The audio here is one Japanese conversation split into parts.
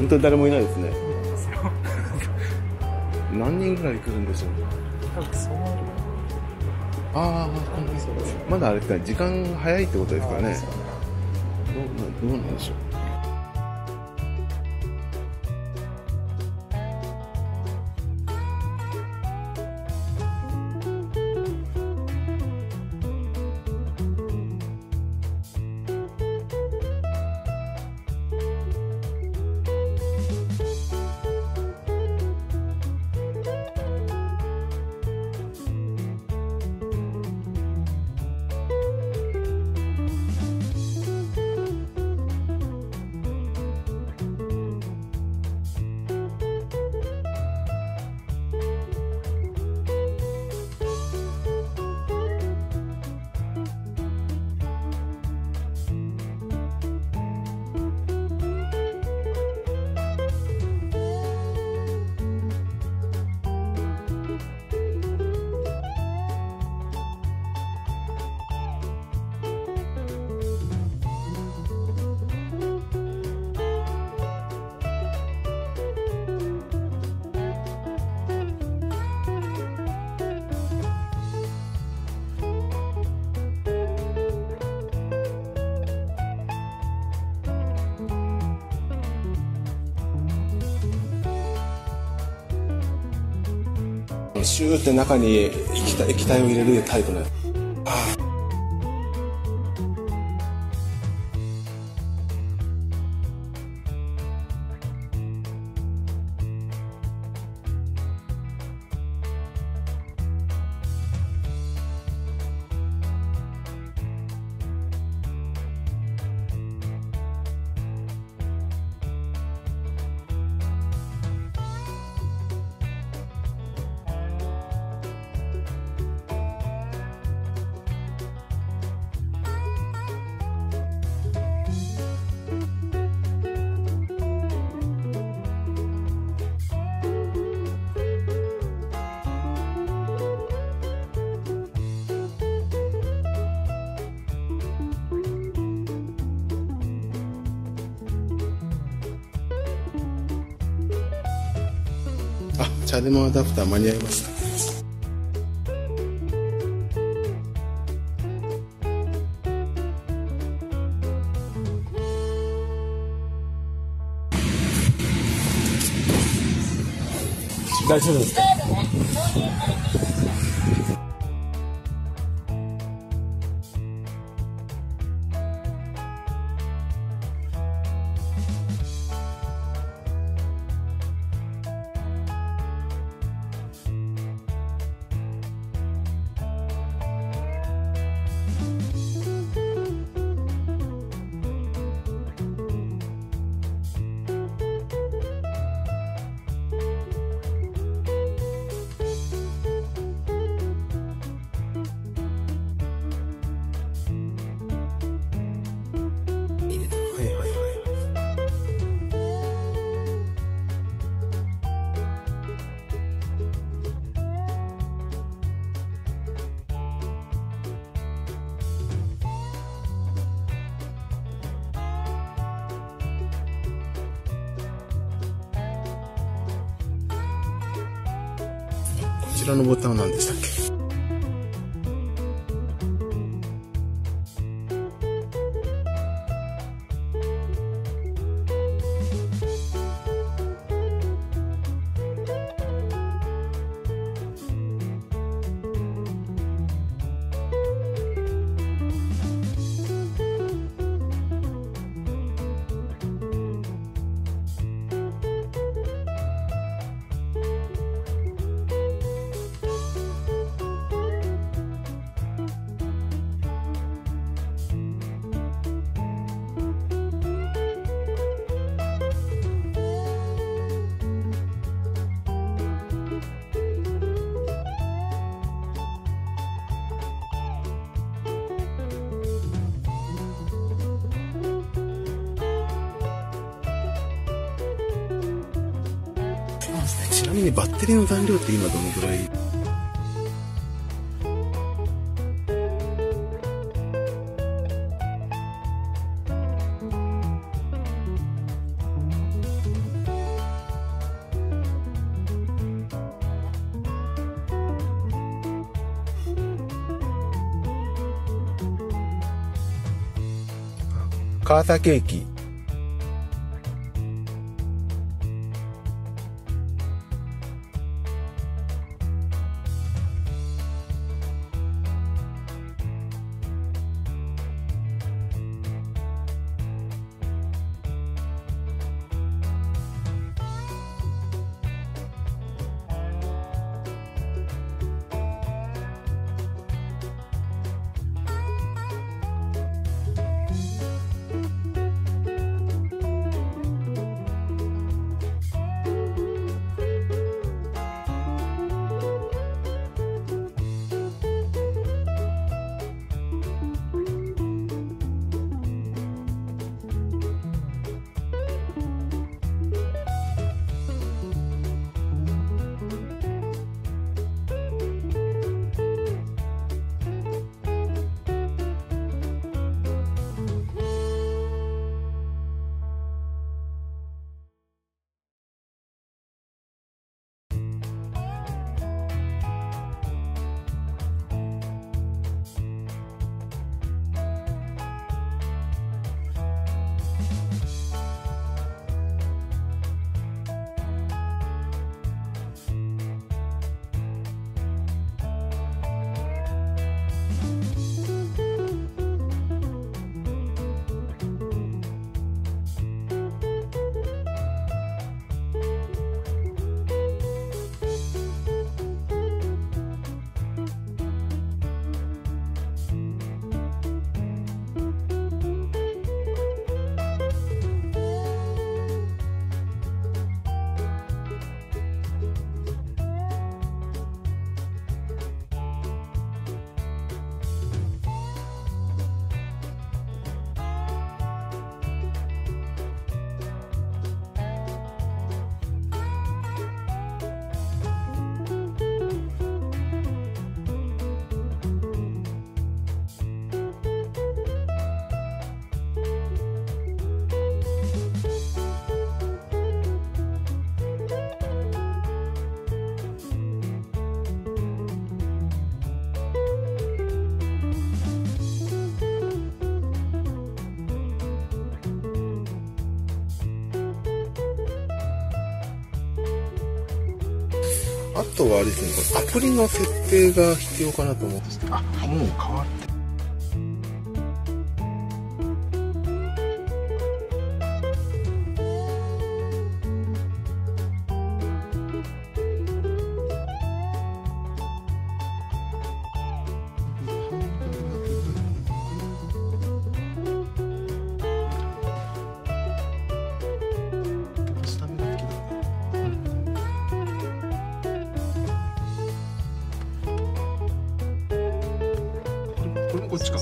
本当に誰もいないですね。 そうなんですよ。 何人ぐらい来るんでしょう。 多分そうなる。 ああ、まだあれですか、時間早いってことですからね。どうなんでしょう。シューって中に液体を入れるタイプのやつ。あ、チャデモアダプター間に合いました。大丈夫ですか？こちらのボタンは何でしたっけ？ちなみにバッテリーの残量って今どのぐらい？ 川崎駅。あとはあれですね、このアプリの設定が必要かなと思うんですけど、もう変わって。こっちか。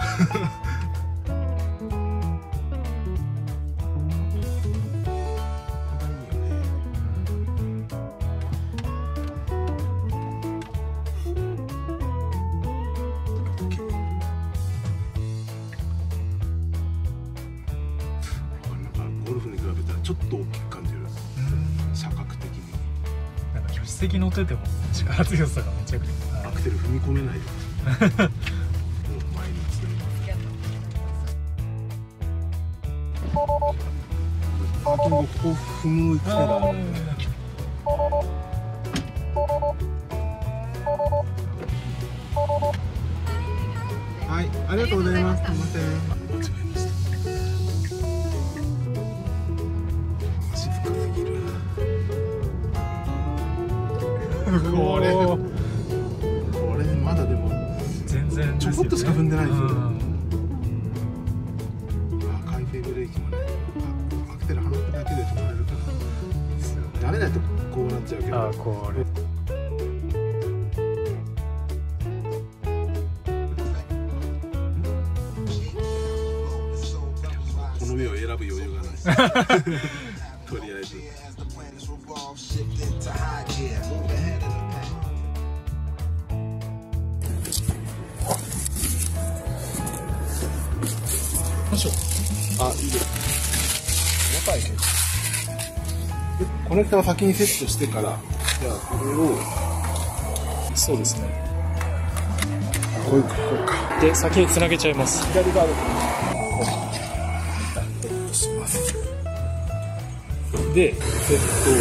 ゴルフに比べたらちょっと大きく感じる。車角的に。 なんか助手席乗ってても力強さがめちゃくちゃ。 アクセル踏み込めない。パーキングをここ踏む癖がある。はい、ありがとうございます。すみません。足深すぎる。これまだでも全然ちょこっとしか踏んでないですよ。回転ブレーキもね、アクセル離すだけで止まれるから慣れないとこうなっちゃうけど。これこの目を選ぶ余裕がないとりあえず。あ、いいです。細かいけど。コネクタを先にセットしてから、じゃあこれを。 そうですね。 こうか。 で、先につなげちゃいます。 左側で。 で、 ス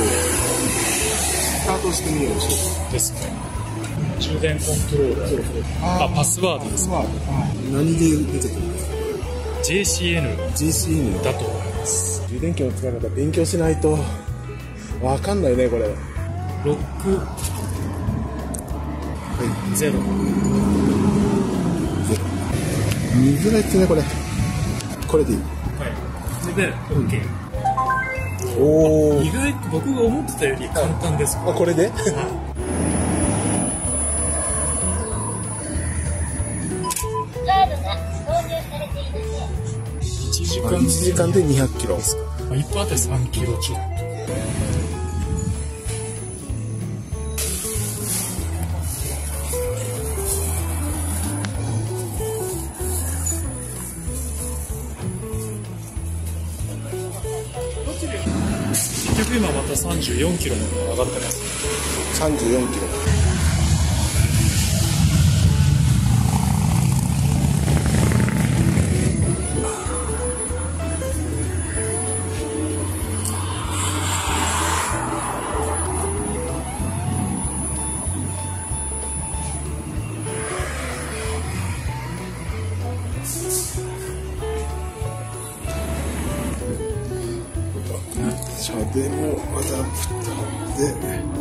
タートしてみようでしょですね。充電コントローラー。パスワードです。 何で出てくるんですか？ JCN だと思います。 充電器の使い方勉強しないとわかんないね、これ。 6、0。 見づらいっすね、これ。これでいい。 はい。それで OK。 おお。 意外と僕が思ってたより簡単です。 これで？1時間で200キロ。 1分あたり3キロちょっと。結局今また34キロまで上がってます。 34キロ。車でもアダプターで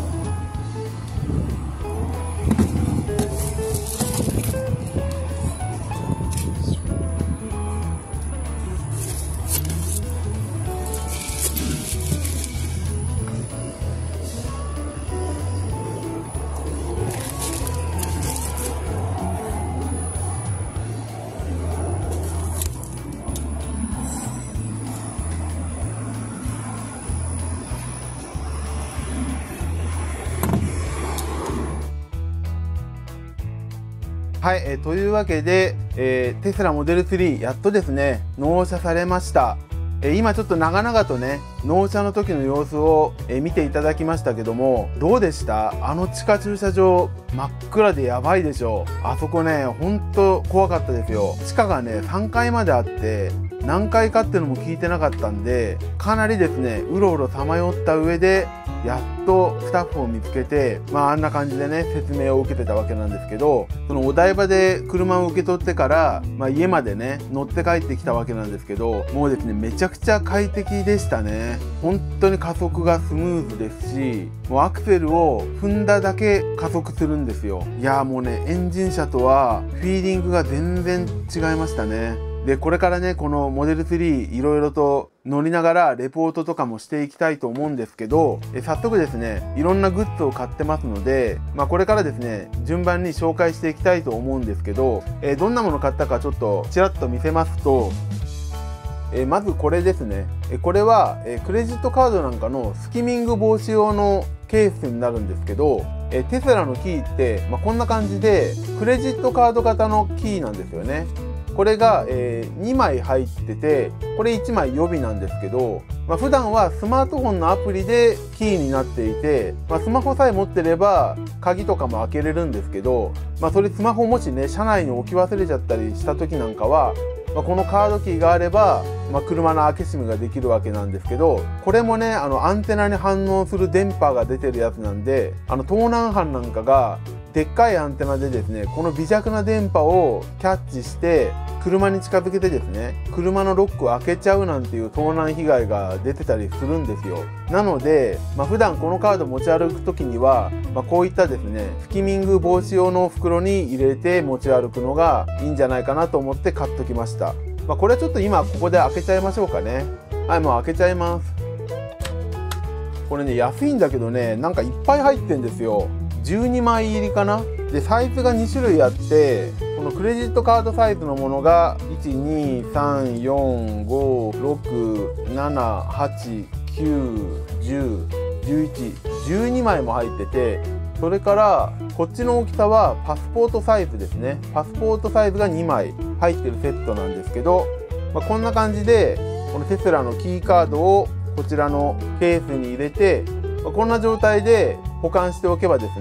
はい、というわけで、テスラモデル3やっとですね納車されました。今ちょっと長々とね納車の時の様子を、見ていただきましたけども、どうでした？あの地下駐車場真っ暗でやばいでしょ。あそこねほんと怖かったですよ。地下がね3階まであって何階かっていうのも聞いてなかったんで、かなりですねうろうろさまよった上でやっとスタッフを見つけて、あんな感じでね説明を受けてたわけなんですけど、そのお台場で車を受け取ってから、家までね乗って帰ってきたわけなんですけど、もうですねめちゃくちゃ快適でしたね。本当に加速がスムーズですし、もうアクセルを踏んだだけ加速するんですよ。いやーもうねエンジン車とはフィーリングが全然違いましたね。でこれからねこのモデル3いろいろと乗りながらレポートとかもしていきたいと思うんですけど、早速ですねいろんなグッズを買ってますので、これからですね順番に紹介していきたいと思うんですけど、どんなもの買ったかちょっとちらっと見せますと、まずこれですね。これはクレジットカードなんかのスキミング防止用のケースになるんですけど、テスラのキーって、こんな感じでクレジットカード型のキーなんですよね。これが、2枚入ってて、これ1枚予備なんですけど、普段はスマートフォンのアプリでキーになっていて、スマホさえ持ってれば鍵とかも開けれるんですけど、それスマホもしね車内に置き忘れちゃったりした時なんかは、このカードキーがあれば、車の開け閉めができるわけなんですけど、これもねアンテナに反応する電波が出てるやつなんで、盗難犯なんかがでっかいアンテナでですねこの微弱な電波をキャッチして車に近づけてですね車のロックを開けちゃうなんていう盗難被害が出てたりするんですよ。なので、普段このカード持ち歩く時には、こういったですねスキミング防止用の袋に入れて持ち歩くのがいいんじゃないかなと思って買っときました。これはちょっと今ここで開けちゃいましょうかね。はい、もう開けちゃいます。これね安いんだけどねなんかいっぱい入ってんですよ。12枚入りかな。でサイズが2種類あって、このクレジットカードサイズのものが123456789101112枚も入ってて、それからこっちの大きさはパスポートサイズですね。パスポートサイズが2枚入ってるセットなんですけど、こんな感じでこのテスラのキーカードをこちらのケースに入れて、こんな状態で保管しておけばですね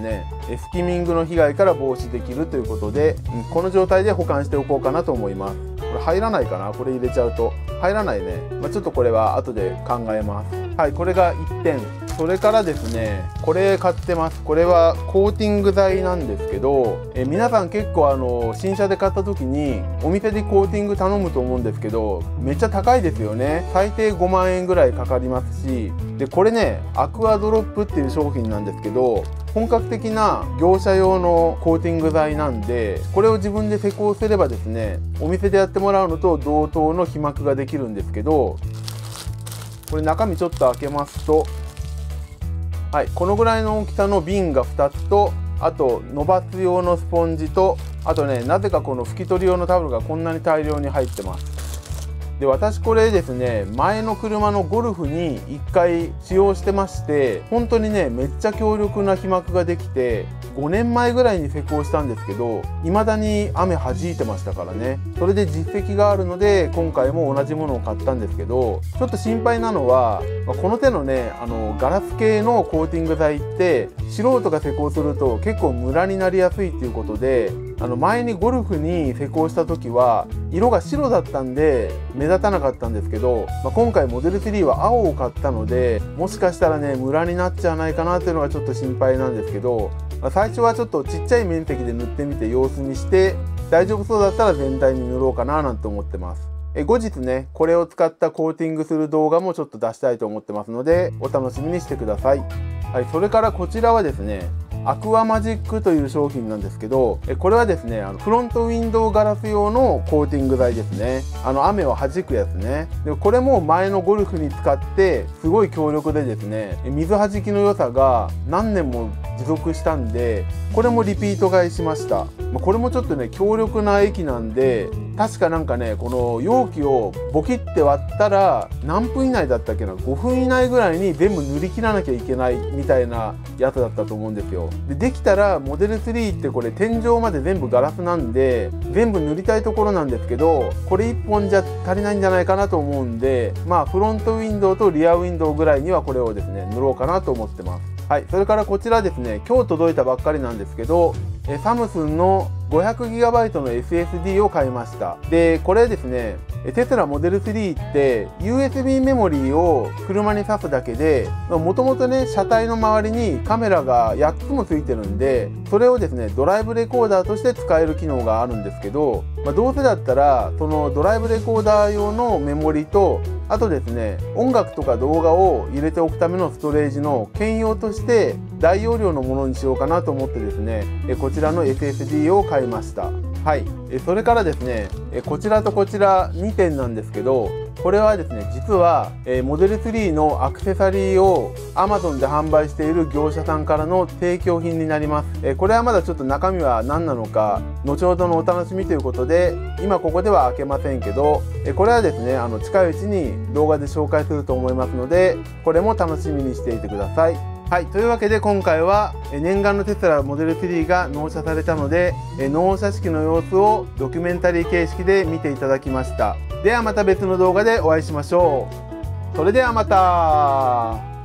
スキミングの被害から防止できるということで、この状態で保管しておこうかなと思います。これ入らないかな、これ入れちゃうと入らないね。ちょっとこれは後で考えます。はい、これが1点。それからですね、これ買ってます。これはコーティング剤なんですけど、皆さん結構新車で買った時にお店でコーティング頼むと思うんですけど、めっちゃ高いですよね。最低5万円ぐらいかかりますし、でこれね、アクアドロップっていう商品なんですけど、本格的な業者用のコーティング剤なんで、これを自分で施工すればですね、お店でやってもらうのと同等の被膜ができるんですけど、これ中身ちょっと開けますと、はい、このぐらいの大きさの瓶が2つと、あと伸ばす用のスポンジと、あとね、なぜかこの拭き取り用のタオルがこんなに大量に入ってます。で私これですね、前の車のゴルフに1回使用してまして、本当にねめっちゃ強力な被膜ができて、5年前ぐらいに施工したんですけど、未だに雨弾いてましたからね。それで実績があるので今回も同じものを買ったんですけど、ちょっと心配なのはこの手のねガラス系のコーティング剤って素人が施工すると結構ムラになりやすいっていうことで、前にゴルフに施工した時は色が白だったんで目立たなかったんですけど、今回モデル3は青を買ったので、もしかしたらねムラになっちゃわないかなっていうのがちょっと心配なんですけど、最初はちょっとちっちゃい面積で塗ってみて様子見して、大丈夫そうだったら全体に塗ろうかななんて思ってます。後日ねこれを使ったコーティングする動画もちょっと出したいと思ってますので、お楽しみにしてください。はい、それからこちらはですね、アクアマジックという商品なんですけど、これはですねフロントウィンドウガラス用のコーティング剤ですね。雨を弾くやつね。でこれも前のゴルフに使ってすごい強力でですね、水弾きの良さが何年も持続したんで、これもリピート買いしました。これもちょっとね強力な液なんで、確かなんかねこの容器をボキって割ったら何分以内だったっけな、5分以内ぐらいに全部塗り切らなきゃいけないみたいなやつだったと思うんですよ。できたらモデル3ってこれ天井まで全部ガラスなんで全部塗りたいところなんですけど、これ1本じゃ足りないんじゃないかなと思うんで、フロントウィンドウとリアウィンドウぐらいにはこれをですね塗ろうかなと思ってます。はい、それからこちらですね、今日届いたばっかりなんですけど、サムスンの 500GB の SSD を買いました。でこれですね、テスラモデル3って USB メモリーを車に挿すだけで、もともとね車体の周りにカメラが8つもついてるんで、それをですねドライブレコーダーとして使える機能があるんですけど、どうせだったらそのドライブレコーダー用のメモリと、あとですね音楽とか動画を入れておくためのストレージの兼用として大容量のものにしようかなと思ってですね、こちらの SSD を買いました。はい、それからですね、こちらとこちら2点なんですけど、これはですね実はモデル3のアクセサリーを Amazon で販売している業者さんからの提供品になります。これはまだちょっと中身は何なのか後ほどのお楽しみということで今ここでは開けませんけど、これはですね近いうちに動画で紹介すると思いますので、これも楽しみにしていてください。はい、というわけで今回は念願のテスラモデル3が納車されたので、納車式の様子をドキュメンタリー形式で見ていただきました。ではまた別の動画でお会いしましょう。それではまた。